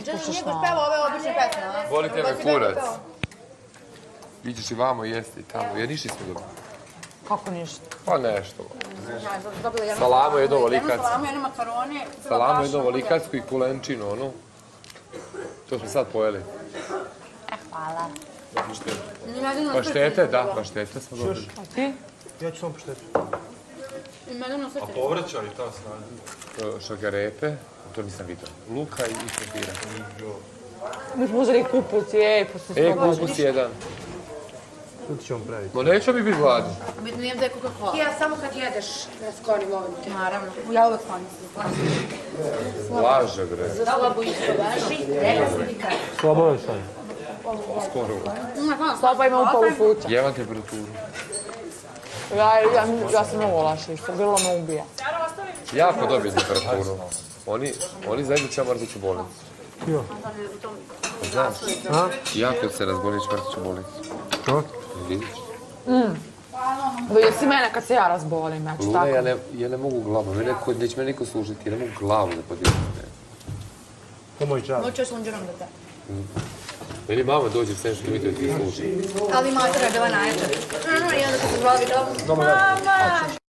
ispuštaš Nije na... peva ove obične pesme, a? Volite me kurac. Iđeš i vamo jesti i tamo, jer ništa smo dobili. Kako ništa? Pa nešto. Dobila jednu Salamu, jedno jednu volikac. salamu, jednu makarone. Salamu, jedno volikacku i kulenčinu, ono. To smo sad pojeli. Hvala. Paštete, da, paštete smo dobili. A ti? Ja ću samo pošteti. A povrća i ta strana? Šagarepe, to nisam vidio. Luka i krompira. Mi smo uzeli kupus, posle Kupus jedan. Sutra ćemo praviti. Ma neću mi biti gladni. Bitno nijem da je Coca-Cola. Ja samo kad jedeš da skori volim te. Naravno. Ja uvek mislim. Laže, bre. Za slabu isto vaši. Rekla sam ti kada. Slabo je sad. Skoro. Slaba ima u polu fuća. Jevam temperaturu. Ja sam mnogo loša isto, bilo me ubija. Jako dobije temperaturu. Oni zajedno će mrtviću bolnicu. Jo. Znaš? A? Jako se razboliš mrtviću bolnicu. Što? Vidiš? Jesi mene kad se ja razbolim, ja ću Luna, tako. ja ne mogu glavu. Neće me niko služiti, ja ne mogu glavu da podignem. To moj čar. Moću s lunđerom da te. Meni mama dođe sve što mi da ti služi. Ali matera je bila najjača. I onda kad se zvali, mama!